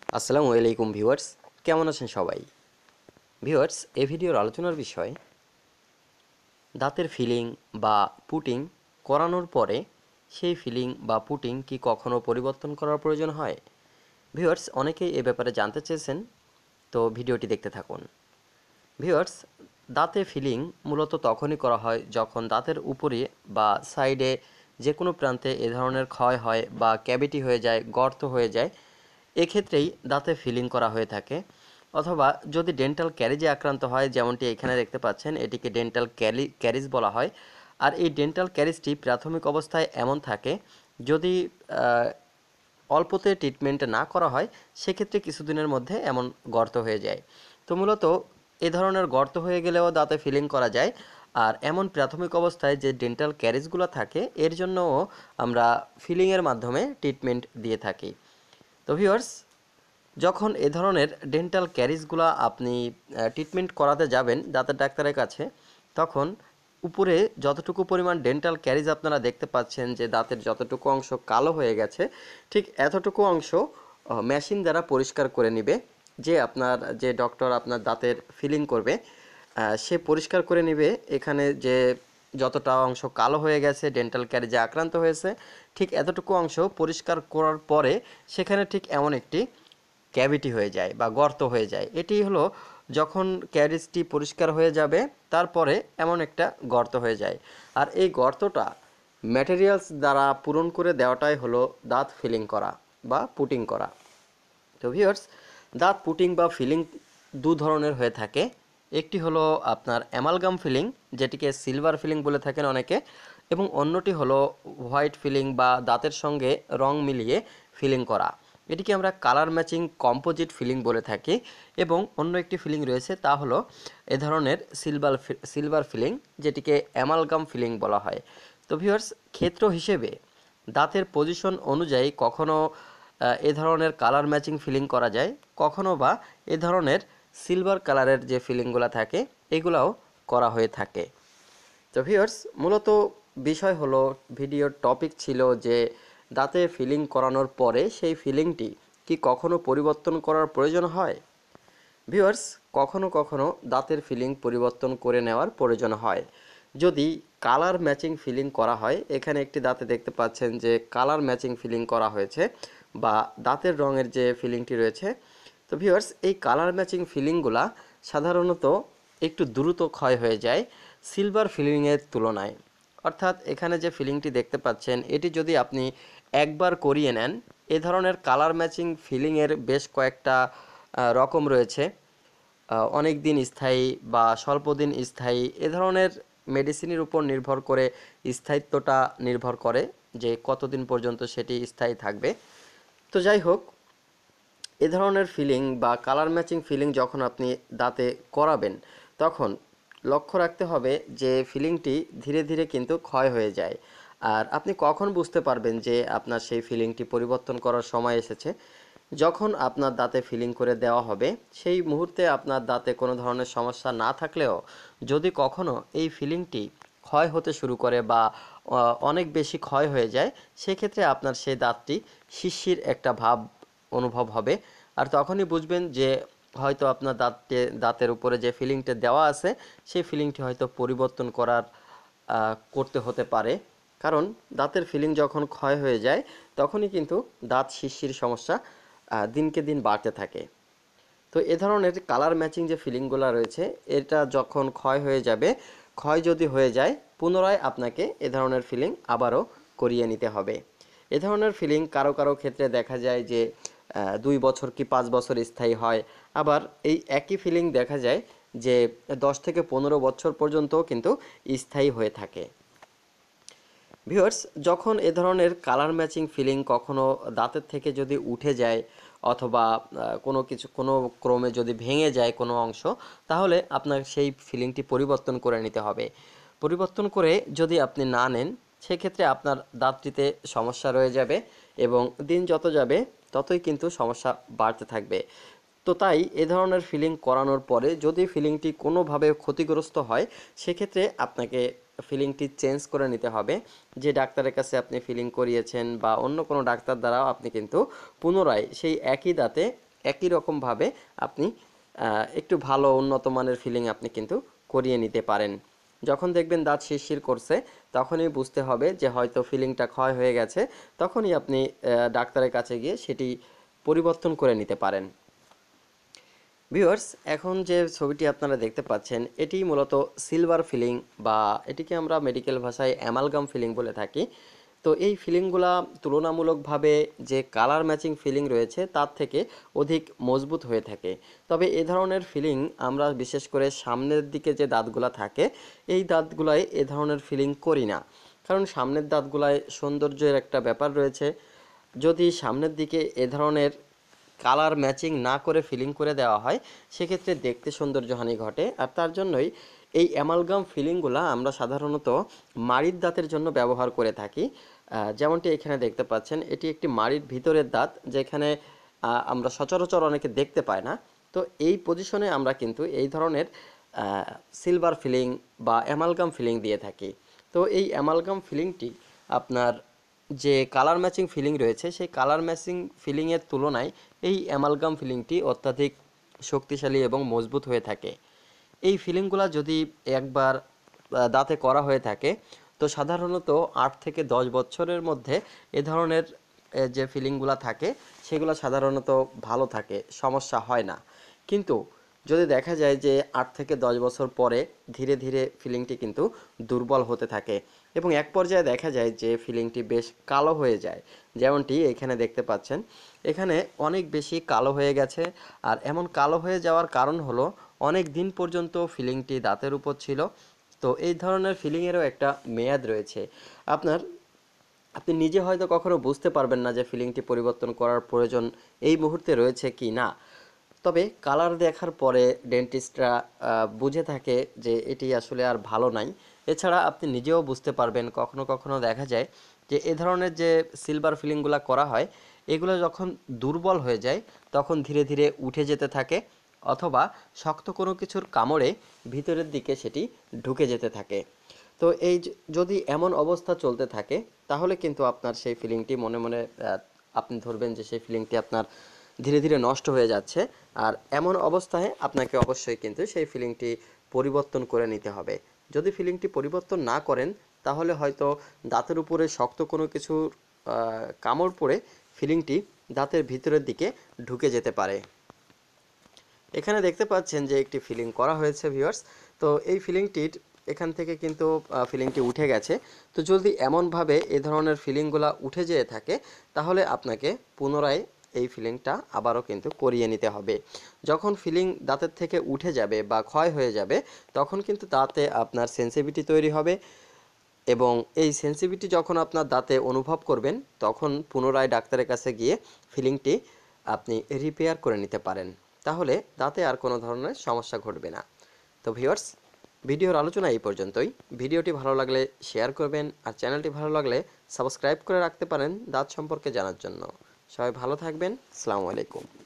আসসালামু আলাইকুম ভিউয়ার্স, কেমন আছেন সবাই? ভিউয়ার্স, এই ভিডিওর আলোচনার বিষয় দাঁতের ফিলিং বা পুটিং করানোর পরে সেই ফিলিং বা পুটিং কি কখনো পরিবর্তন করার প্রয়োজন হয়? ভিউয়ার্স, অনেকেই এ ব্যাপারে জানতে চেয়েছেন, তো ভিডিওটি দেখতে থাকুন। ভিউয়ার্স, দাঁতে ফিলিং মূলত তখনই করা হয় যখন দাঁতের উপরে বা সাইডে যে কোনো প্রান্তে এ ধরনের ক্ষয় হয় বা ক্যাভিটি হয়ে যায়, গর্ত হয়ে যায়, এক্ষেত্রেই দাঁতে ফিলিং করা হয়ে থাকে। অথবা যদি ডেন্টাল ক্যারিজে আক্রান্ত হয়, যেমনটি এখানে দেখতে পাচ্ছেন, এটিকে ডেন্টাল ক্যারিজ বলা হয়। আর এই ডেন্টাল ক্যারিজটি প্রাথমিক অবস্থায় এমন থাকে, যদি অল্পতে ট্রিটমেন্ট না করা হয় সেক্ষেত্রে কিছুদিনের মধ্যে এমন গর্ত হয়ে যায়। তো মূলত এ ধরনের গর্ত হয়ে গেলেও দাঁতে ফিলিং করা যায়। আর এমন প্রাথমিক অবস্থায় যে ডেন্টাল ক্যারিজগুলো থাকে এর জন্যও আমরা ফিলিংয়ের মাধ্যমে ট্রিটমেন্ট দিয়ে থাকি। তো ভিউয়ার্স, যখন এ ধরনের ডেন্টাল ক্যারিজগুলো আপনি ট্রিটমেন্ট করাতে যাবেন দাঁতের ডাক্তারের কাছে, তখন উপরে যতটুকু পরিমাণ ডেন্টাল ক্যারিজ আপনারা দেখতে পাচ্ছেন যে দাঁতের যতটুকু অংশ কালো হয়ে গেছে, ঠিক এতটুকু অংশ মেশিন দ্বারা পরিষ্কার করে নেবে। যে ডক্টর আপনার দাঁতের ফিলিং করবে, সে পরিষ্কার করে নেবে এখানে যে যতটা অংশ কালো হয়ে গেছে, ডেন্টাল ক্যারিজে আক্রান্ত হয়েছে, ঠিক এতটুকু অংশ পরিষ্কার করার পরে সেখানে ঠিক এমন একটি ক্যাভিটি হয়ে যায় বা গর্ত হয়ে যায়। এটি হলো যখন ক্যারিজটি পরিষ্কার হয়ে যাবে তারপরে এমন একটা গর্ত হয়ে যায়। আর এই গর্তটা ম্যাটেরিয়ালস দ্বারা পূরণ করে দেওয়াটাই হলো দাঁত ফিলিং করা বা পুটিং করা। তো ভিউয়ার্স, দাঁত পুটিং বা ফিলিং দু ধরনের হয়ে থাকে। একটি হলো আপনার অ্যামালগাম ফিলিং, যেটিকে সিলভার ফিলিং বলে থাকেন অনেকে, এবং অন্যটি হলো হোয়াইট ফিলিং বা দাঁতের সঙ্গে রং মিলিয়ে ফিলিং করা। এটিকে আমরা কালার ম্যাচিং কম্পোজিট ফিলিং বলে থাকি। এবং অন্য একটি ফিলিং রয়েছে, তা হলো এ ধরনের সিলভার ফিলিং, যেটিকে অ্যামালগাম ফিলিং বলা হয়। তো ভিউয়ার্স, ক্ষেত্র হিসেবে দাঁতের পজিশন অনুযায়ী কখনো এ ধরনের কালার ম্যাচিং ফিলিং করা যায়, কখনো বা এ ধরনের সিলভার কালারের যে ফিলিংগুলো থাকে এগুলাও করা হয়ে থাকে। তো ভিউয়ার্স, মূলত বিষয় হলো, ভিডিওর টপিক ছিল যে দাঁতে ফিলিং করানোর পরে সেই ফিলিংটি কি কখনো পরিবর্তন করার প্রয়োজন হয়? ভিউয়ার্স, কখনো কখনো দাঁতের ফিলিং পরিবর্তন করে নেওয়ার প্রয়োজন হয় যদি কালার ম্যাচিং ফিলিং করা হয়। এখানে একটি দাঁতে দেখতে পাচ্ছেন যে কালার ম্যাচিং ফিলিং করা হয়েছে বা দাঁতের রঙের যে ফিলিংটি রয়েছে। তো ভিউয়ার্স, এই কালার ম্যাচিং ফিলিংগুলা সাধারণত একটু দ্রুত ক্ষয় হয়ে যায় সিলভার ফিলিংয়ের তুলনায়। অর্থাৎ এখানে যে ফিলিংটি দেখতে পাচ্ছেন, এটি যদি আপনি একবার করিয়ে নেন, এ ধরনের কালার ম্যাচিং ফিলিংয়ের বেশ কয়েকটা রকম রয়েছে। অনেক দিন স্থায়ী বা স্বল্প দিন স্থায়ী, এ ধরনের মেডিসিনের উপর নির্ভর করে স্থায়িত্বটা নির্ভর করে যে কতদিন পর্যন্ত সেটি স্থায়ী থাকবে। তো যাই হোক, এ ধরনের ফিলিং বা কালার ম্যাচিং ফিলিং যখন আপনি দাঁতে করাবেন, তখন লক্ষ্য রাখতে হবে যে ফিলিংটি ধীরে ধীরে কিন্তু ক্ষয় হয়ে যায়। আর আপনি কখন বুঝতে পারবেন যে আপনার সেই ফিলিংটি পরিবর্তন করার সময় এসেছে? যখন আপনার দাঁতে ফিলিং করে দেওয়া হবে সেই মুহূর্তে আপনার দাঁতে কোনো ধরনের সমস্যা না থাকলেও যদি কখনো এই ফিলিংটি ক্ষয় হতে শুরু করে বা অনেক বেশি ক্ষয় হয়ে যায়, সেক্ষেত্রে আপনার সেই দাঁতটি শিরশির একটা ভাব অনুভব হবে। আর তখনই বুঝবেন যে হয়তো আপনার দাঁতের উপরে যে ফিলিংটা দেওয়া আছে সেই ফিলিংটি হয়তো পরিবর্তন করতে হতে পারে। কারণ দাঁতের ফিলিং যখন ক্ষয় হয়ে যায় তখনই কিন্তু দাঁত শিরশির সমস্যা দিনকে দিন বাড়তে থাকে। তো এ ধরনের কালার ম্যাচিং যে ফিলিংগুলো রয়েছে, এটা যখন ক্ষয় হয়ে যাবে, ক্ষয় যদি হয়ে যায় পুনরায় আপনাকে এ ধরনের ফিলিং আবারও করিয়ে নিতে হবে। এ ধরনের ফিলিং কারো কারো ক্ষেত্রে দেখা যায় যে 2 বছর কি 5 বছর স্থায়ী হয়। আবার এই একই ফিলিং দেখা যায় যে 10 থেকে 15 বছর পর্যন্তও কিন্তু স্থায়ী হয়ে থাকে। ভিউয়ার্স, যখন এ ধরনের কালার ম্যাচিং ফিলিং কখনো দাঁতের থেকে যদি উঠে যায় অথবা কোনো ক্রমে যদি ভেঙে যায় কোনো অংশ, তাহলে আপনার সেই ফিলিংটি পরিবর্তন করে নিতে হবে। পরিবর্তন করে যদি আপনি না নেন, সেক্ষেত্রে আপনার দাঁতটিতে সমস্যা রয়ে যাবে এবং দিন যত যাবে ততই কিন্তু সমস্যা বাড়তে থাকবে। তো তাই এ ধরনের ফিলিং করানোর পরে যদি ফিলিংটি কোনোভাবে ক্ষতিগ্রস্ত হয়, সেক্ষেত্রে আপনাকে ফিলিংটি চেঞ্জ করে নিতে হবে। যে ডাক্তারের কাছে আপনি ফিলিং করিয়েছেন বা অন্য কোনো ডাক্তার দ্বারাও আপনি কিন্তু পুনরায় সেই একই দাঁতে একই রকমভাবে আপনি একটু ভালো উন্নত মানের ফিলিং আপনি কিন্তু করিয়ে নিতে পারেন। যখন দেখবেন দাঁত শিরশির করছে তখনই বুঝতে হবে যে হয়তো ফিলিংটা ক্ষয় হয়ে গেছে, তখনই আপনি ডাক্তারের কাছে গিয়ে সেটি পরিবর্তন করে নিতে পারেন। ভিউয়ার্স, এখন যে ছবিটি আপনারা দেখতে পাচ্ছেন এটি মূলত সিলভার ফিলিং বা এটিকে আমরা মেডিকেল ভাষায় অ্যামালগাম ফিলিং বলে থাকি। তো এই ফিলিংগুলা তুলনামূলকভাবে যে কালার ম্যাচিং ফিলিং রয়েছে তার থেকে অধিক মজবুত হয়ে থাকে। তবে এ ধরনের ফিলিং আমরা বিশেষ করে সামনের দিকে যে দাঁতগুলা থাকে এই দাঁতগুলায় এ ধরনের ফিলিং করি না, কারণ সামনের দাঁতগুলায় সৌন্দর্যের একটা ব্যাপার রয়েছে। যদি সামনের দিকে এ ধরনের কালার ম্যাচিং না করে ফিলিং করে দেওয়া হয় সেক্ষেত্রে দেখতে সৌন্দর্যহানি ঘটে। আর তার জন্যই এই অ্যামালগাম ফিলিংগুলো আমরা সাধারণত মাড়ির দাঁতের জন্য ব্যবহার করে থাকি। যেমনটি এখানে দেখতে পাচ্ছেন এটি একটি মাড়ির ভিতরের দাঁত, যেখানে আমরা সচরাচর অনেকে দেখতে পাই না। তো এই পজিশনে আমরা কিন্তু এই ধরনের সিলভার ফিলিং বা অ্যামালগাম ফিলিং দিয়ে থাকি। তো এই অ্যামালগাম ফিলিংটি আপনার যে কালার ম্যাচিং ফিলিং রয়েছে সেই কালার ম্যাচিং ফিলিংয়ের তুলনায় এই অ্যামালগাম ফিলিংটি অত্যাধিক শক্তিশালী এবং মজবুত হয়ে থাকে। এই ফিলিংগুলো যদি একবার দাঁতে করা হয়ে থাকে তো সাধারণত 8 থেকে 10 বছরের মধ্যে এ ধরনের যে ফিলিংগুলো থাকে সেগুলো সাধারণত ভালো থাকে, সমস্যা হয় না। কিন্তু যদি দেখা যায় যে 8 থেকে 10 বছর পরে ধীরে ধীরে ফিলিংটি কিন্তু দুর্বল হতে থাকে এবং এক পর্যায়ে দেখা যায় যে ফিলিংটি বেশ কালো হয়ে যায়, যেমনটি এখানে দেখতে পাচ্ছেন এখানে অনেক বেশি কালো হয়ে গেছে। আর এমন কালো হয়ে যাওয়ার কারণ হলো অনেক দিন পর্যন্ত ফিলিংটি দাঁতের উপর ছিল। তো এই ধরনের ফিলিংয়েরও একটা মেয়াদ রয়েছে। আপনি নিজে হয়তো কখনো বুঝতে পারবেন না যে ফিলিংটি পরিবর্তন করার প্রয়োজন এই মুহূর্তে রয়েছে কি না, তবে কালার দেখার পরে ডেন্টিস্টরা বুঝে থাকে যে এটি আসলে আর ভালো নাই। এছাড়া আপনি নিজেও বুঝতে পারবেন, কখনো কখনো দেখা যায় যে এ ধরনের যে সিলভার ফিলিংগুলো করা হয় এগুলো যখন দুর্বল হয়ে যায় তখন ধীরে ধীরে উঠে যেতে থাকে, অথবা শক্ত কোনো কিছুর কামড়ে ভিতরের দিকে সেটি ঢুকে যেতে থাকে। তো যদি এমন অবস্থা চলতে থাকে তাহলে কিন্তু আপনার সেই ফিলিংটি মনে মনে আপনি ধরবেন যে সেই ফিলিংটি আপনার ধীরে ধীরে নষ্ট হয়ে যাচ্ছে। আর এমন অবস্থায় আপনাকে অবশ্যই কিন্তু সেই ফিলিংটি পরিবর্তন করে নিতে হবে। যদি ফিলিংটি পরিবর্তন না করেন তাহলে হয়তো দাঁতের উপরে শক্ত কোনো কিছু কামড় পড়ে ফিলিংটি দাঁতের ভিতরের দিকে ঢুকে যেতে পারে। এখানে দেখতে পাচ্ছেন যে একটি ফিলিং করা হয়েছে ভিউয়ার্স। তো এই ফিলিংটির এখান থেকে কিন্তু ফিলিংটি উঠে গেছে। তো যদি এমনভাবে এ ধরনের ফিলিংগুলো উঠে যেয়ে থাকে তাহলে আপনাকে পুনরায় এই ফিলিংটা আবারও কিন্তু করিয়ে নিতে হবে। যখন ফিলিং দাঁতের থেকে উঠে যাবে বা ক্ষয় হয়ে যাবে তখন কিন্তু দাঁতে আপনার সেনসিটিভিটি তৈরি হবে এবং এই সেনসিটিভিটি যখন আপনার দাঁতে অনুভব করবেন তখন পুনরায় ডাক্তারের কাছে গিয়ে ফিলিংটি আপনি রিপেয়ার করে নিতে পারেন। তাহলে দাঁতে আর কোনো ধরনের সমস্যা ঘটবে না। তো ভিউয়ার্স, ভিডিওর আলোচনা এই পর্যন্তই। ভিডিওটি ভালো লাগলে শেয়ার করবেন আর চ্যানেলটি ভালো লাগলে সাবস্ক্রাইব করে রাখতে পারেন দাঁত সম্পর্কে জানার জন্য। সবাই ভালো থাকবেন। আসসালামু আলাইকুম।